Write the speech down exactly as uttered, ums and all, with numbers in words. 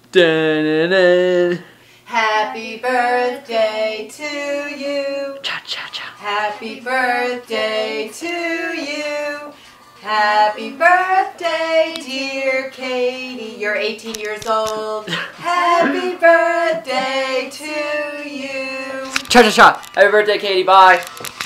Dun-dun-dun. Happy birthday to you. Cha cha cha. Happy birthday to you. Happy birthday, dear Katie. You're eighteen years old. Happy birthday to you. Cha cha cha. Happy birthday, Katie. Bye.